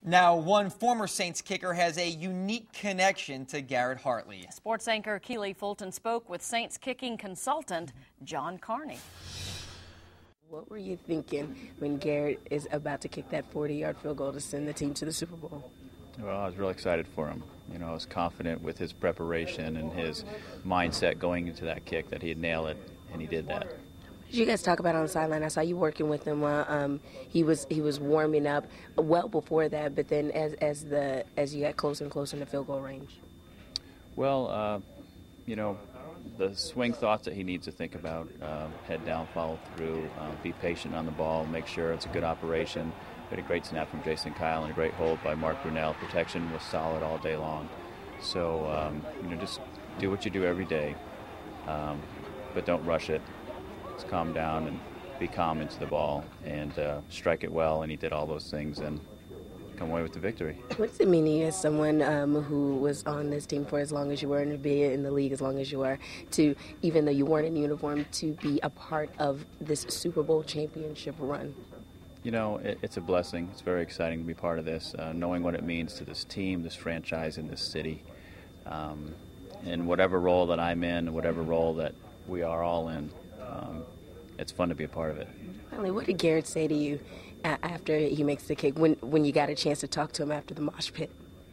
Now, one former Saints kicker has a unique connection to Garrett Hartley. Sports anchor Keely Fulton spoke with Saints kicking consultant John Carney. What were you thinking when Garrett is about to kick that 40-yard field goal to send the team to the Super Bowl? Well, I was really excited for him. I was confident with his preparation and his mindset going into that kick that he'd nail it, and he did that. Did you guys talk about on the sideline? I saw you working with him while he was warming up well before that, but then as you got closer and closer in the field goal range. Well, the swing thoughts that he needs to think about, head down, follow through, be patient on the ball, make sure it's a good operation. We had a great snap from Jason Kyle and a great hold by Mark Brunell. Protection was solid all day long. So, just do what you do every day, but don't rush it. Just calm down and be calm into the ball and strike it well, and he did all those things and come away with the victory. What does it mean to you as someone who was on this team for as long as you were and to be in the league as long as you are, to, even though you weren't in uniform, to be a part of this Super Bowl championship run? It's a blessing. It's very exciting to be part of this, knowing what it means to this team, this franchise, and this city. In whatever role that I'm in, whatever role that we are all in, it's fun to be a part of it. Finally, what did Garrett say to you after he makes the kick, when you got a chance to talk to him after the mosh pit?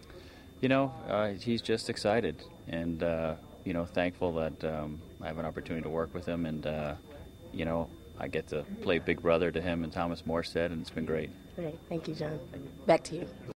He's just excited and, thankful that I have an opportunity to work with him, and, I get to play big brother to him and Thomas Morstead, and it's been great. Great. Thank you, John. Back to you.